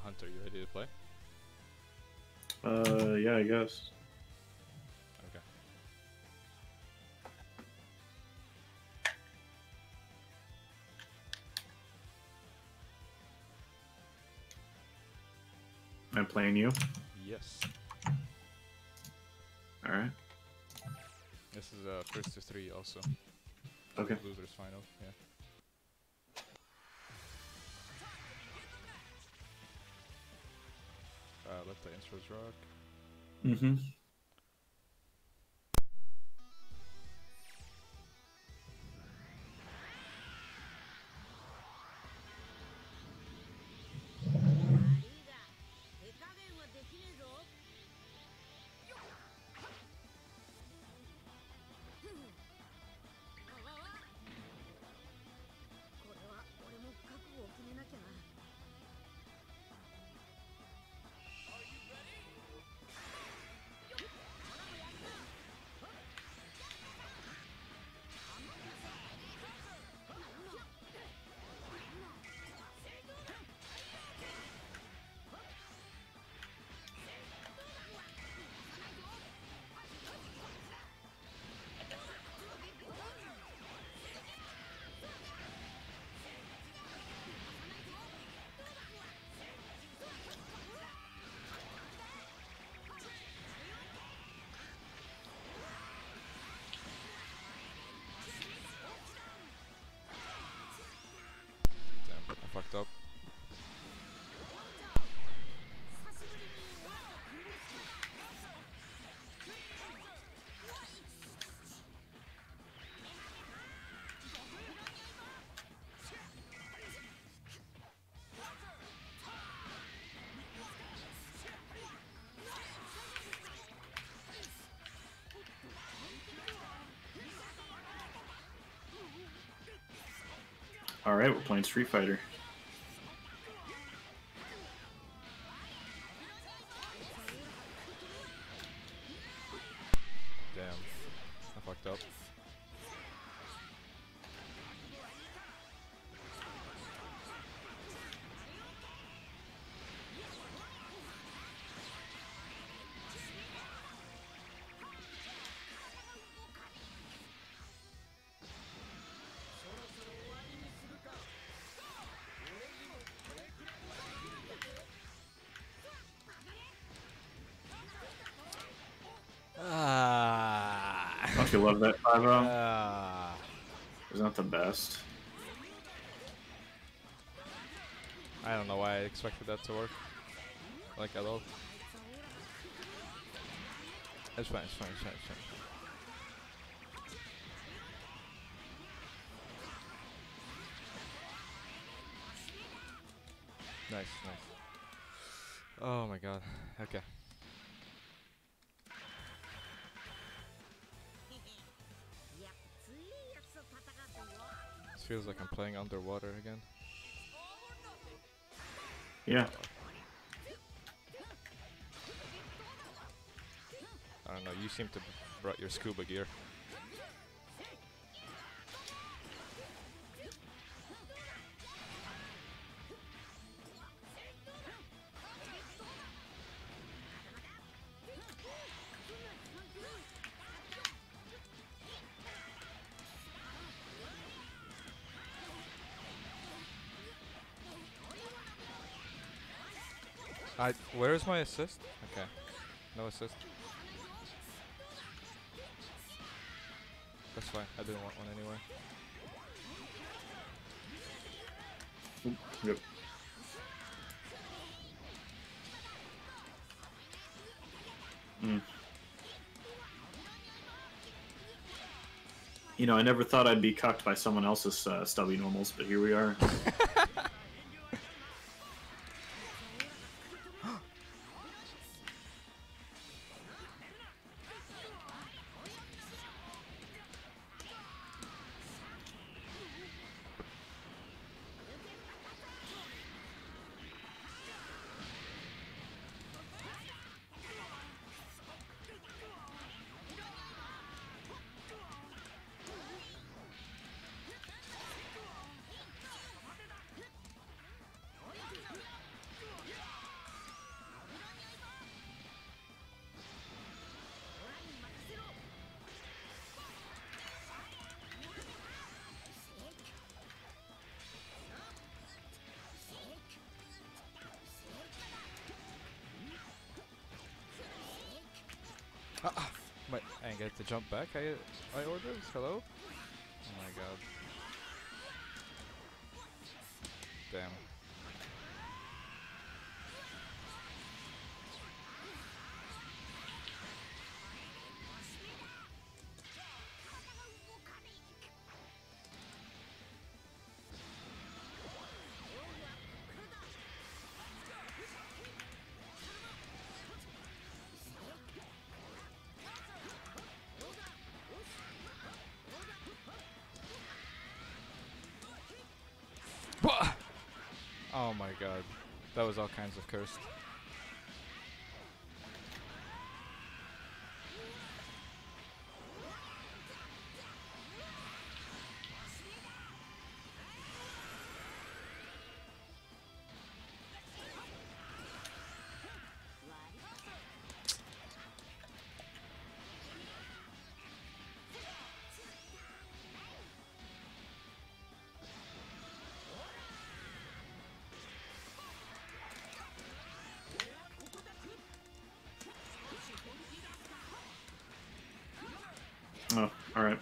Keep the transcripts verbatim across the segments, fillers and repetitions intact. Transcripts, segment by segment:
Hunter, you ready to play? Uh, yeah, I guess. Okay. I'm playing you. Yes. All right. This is a uh, first to three also. Okay. Losers final, yeah. Uh, let the intros rock. Mm-hmm. Damn, I fucked up. All right, we're playing Street Fighter. Damn, I fucked up. Ah. Don't you love that five round? Ah. Isn't that the best? I don't know why I expected that to work. Like at all. It's fine, it's fine, it's fine, it's fine. Nice, nice. Oh my god. Okay. This feels like I'm playing underwater again. Yeah. I don't know, you seem to brought your scuba gear. I where is my assist? Okay. No assist. That's fine. I didn't want one anyway. Yep. Mm. You know, I never thought I'd be cucked by someone else's uh, stubby normals, but here we are. I get the jump back I I ordered? Hello? Oh my god. Damn. Oh my god. That was all kinds of cursed. Oh, alright.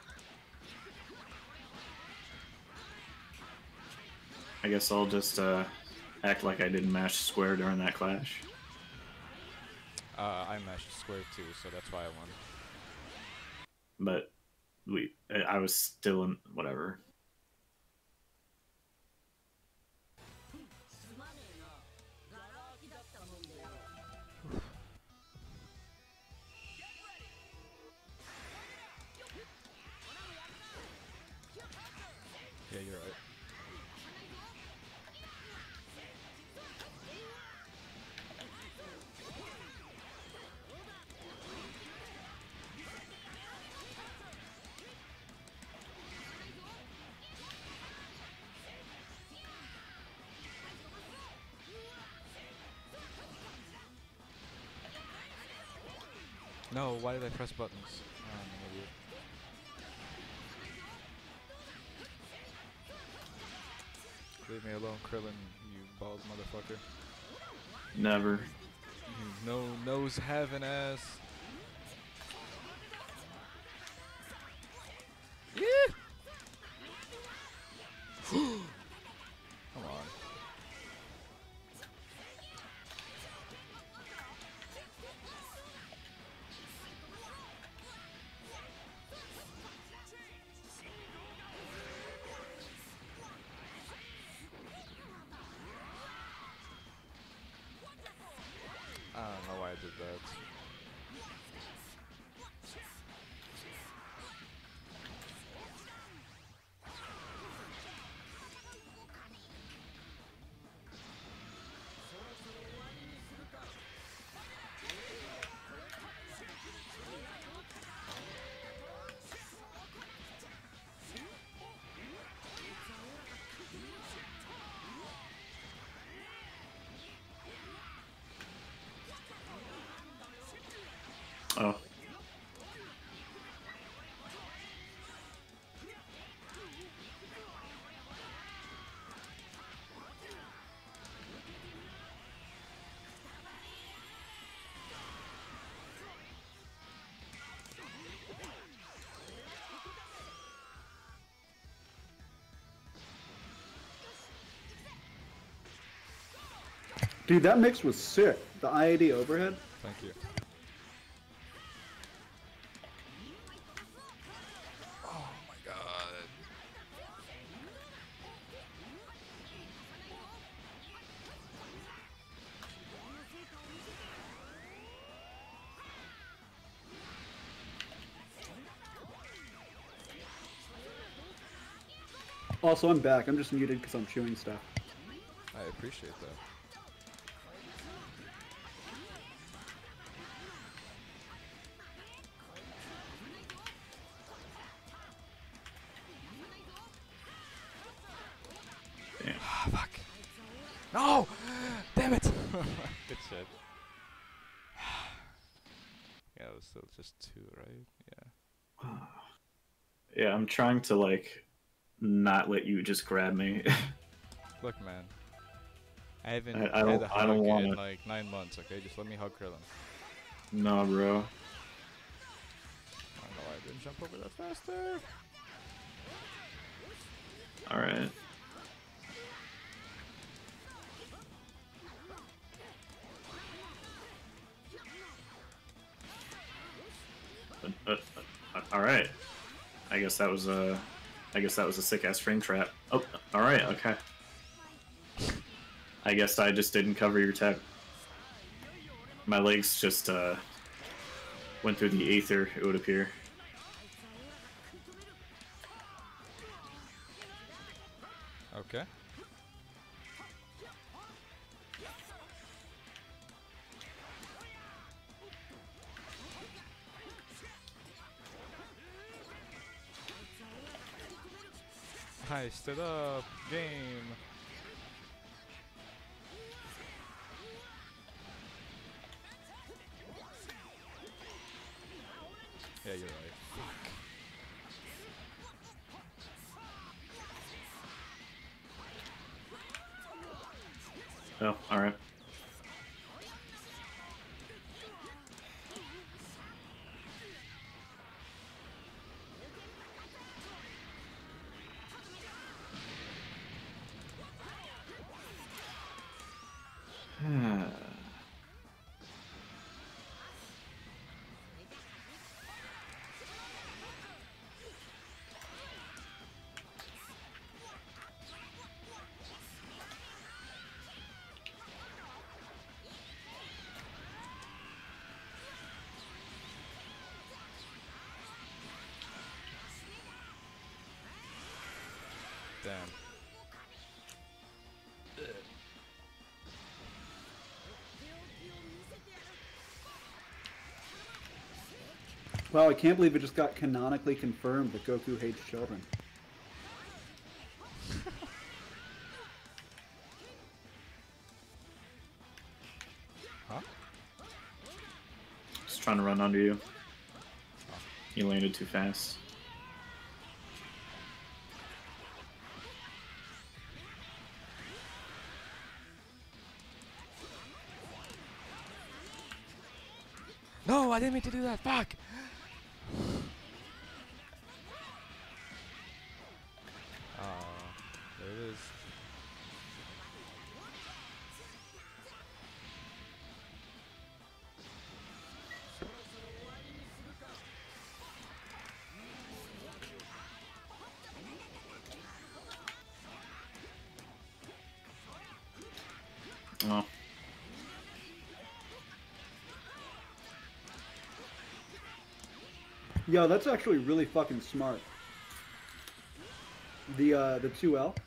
I guess I'll just uh, act like I didn't mash square during that clash. Uh, I mashed square too, so that's why I won. But we, I I was still in whatever. Yeah, you're right. No, why did I press buttons? Oh, I'm an idiot. Leave me alone, Krillin, you bald motherfucker. Never. You no nose having ass. Yeah. Come on. I don't know why I did that. Oh. Dude, that mix was sick. The I A D overhead. Thank you. Oh my god. Also, I'm back. I'm just muted because I'm chewing stuff. I appreciate that. Damn. Ah, fuck. No! Damn it! Good shit. Yeah, it was still just two, right? Yeah. Yeah, I'm trying to like not let you just grab me. Look, man. I haven't I- I had don't- a I don't hug in wanna- like nine months, okay? Just let me hug Krillin. No, bro. Didn't jump over that faster. All right. Uh, uh, uh, all right. I guess that was a. I guess that was a sick ass frame trap. Oh, all right. Okay. I guess I just didn't cover your tech. My legs just uh, went through the aether, it would appear. Okay. I stood up. Game. Yeah, you're right. Fuck. Oh, all right. Damn. Wow, I can't believe it just got canonically confirmed that Goku hates children. Huh? Just trying to run under you. You landed too fast. No, I didn't mean to do that. Fuck. Ah, there it is. Oh. Yo, that's actually really fucking smart. The uh, the two L.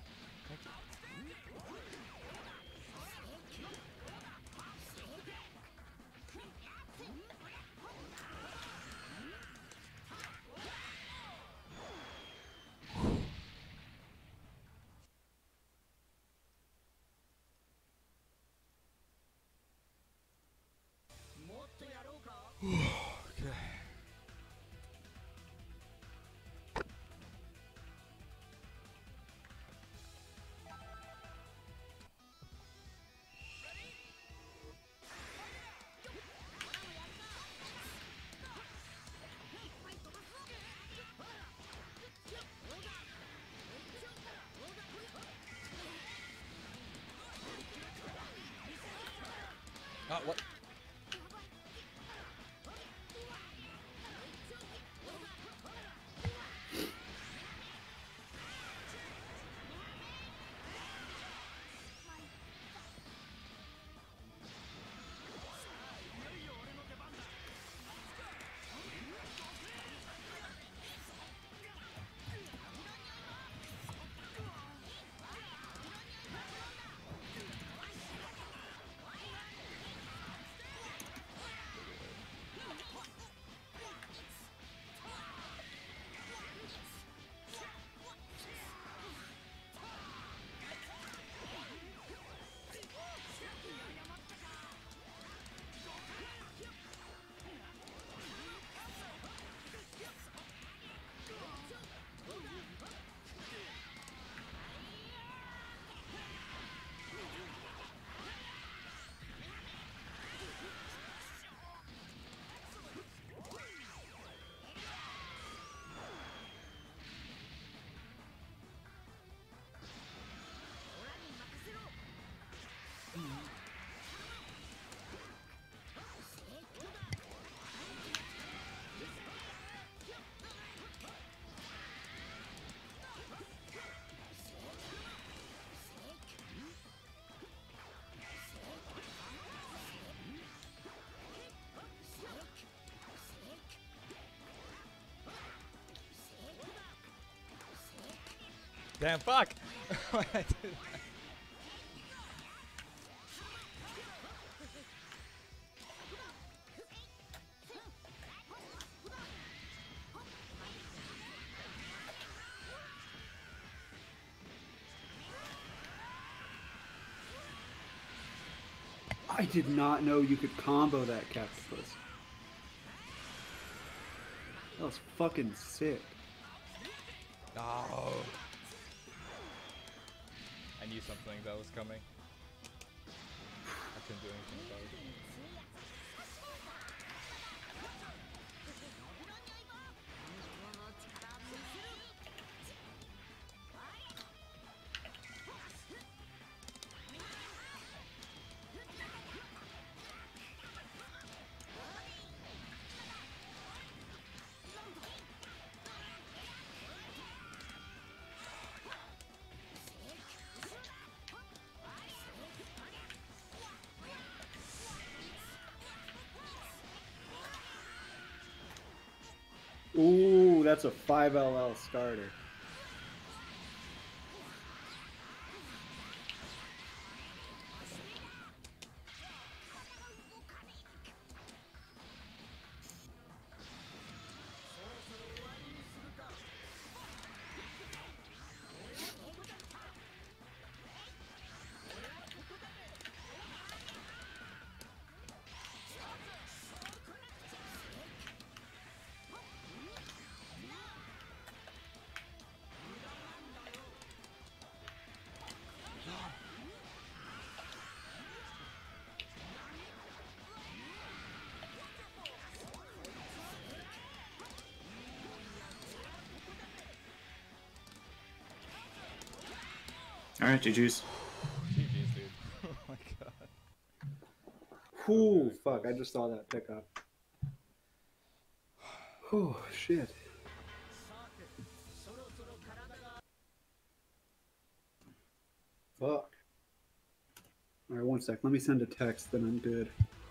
Okay. Ah, what? Damn, fuck! Why I did that? I did not know you could combo that Cactopus. That was fucking sick. No. I knew something that was coming. I couldn't do anything about it. Ooh, that's a five L L starter. Alright, G G's. G G's, dude. Oh my god. Ooh, fuck, I just saw that pickup. Oh, shit. Fuck. Alright, one sec. Let me send a text, then I'm good.